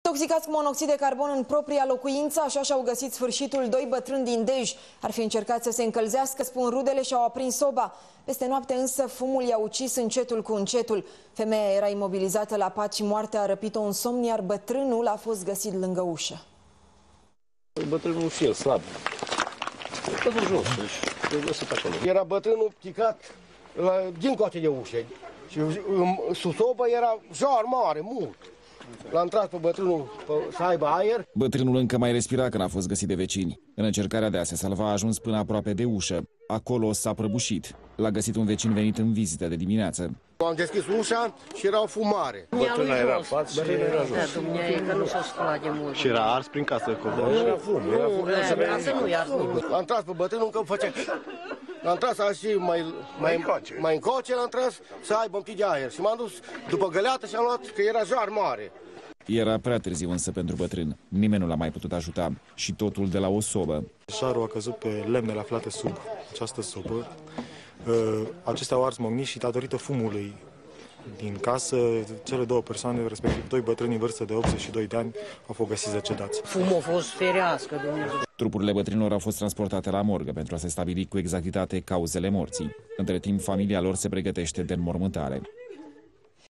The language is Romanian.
Intoxicați cu monoxid de carbon în propria locuință, așa și-au găsit sfârșitul doi bătrâni din Dej. Ar fi încercat să se încălzească, spun rudele, și au aprins soba. Peste noapte însă fumul i-a ucis încetul cu încetul. Femeia era imobilizată la pat și moartea a răpit-o în somn, iar bătrânul a fost găsit lângă ușă. Bătrânul și el slab. A fost jos, deci găsit acolo. Era bătrânul picat din coace de ușă și sub sobă era jar mare, mult. L-a intrat pe bătrânul să aibă aer. Bătrânul încă mai respira când a fost găsit de vecini. În încercarea de a se salva a ajuns până aproape de ușă. Acolo s-a prăbușit. L-a găsit un vecin venit în vizită de dimineață. Am deschis ușa și era o fumare. Bătrâna era în față și era jos. Și era ars prin casă. Era fum. L-a intrat pe bătrânul încă făcea... L-a intrat să și mai încoace, l-a intrat să aibă un pic de aer. Și m-am dus după găleată și am luat că era jar mare. Era prea târziu însă pentru bătrân. Nimeni nu l-a mai putut ajuta. Și totul de la o sobă. Jarul a căzut pe lemnele aflate sub această sobă. Acestea au ars măgnit și datorită fumului din casă, cele două persoane, respectiv doi bătrâni în vârstă de 82 de ani, au fost găsiți decedați. Fumul a fost ferească, Dumnezeu. Trupurile bătrânilor au fost transportate la morgă pentru a se stabili cu exactitate cauzele morții. Între timp, familia lor se pregătește de înmormântare.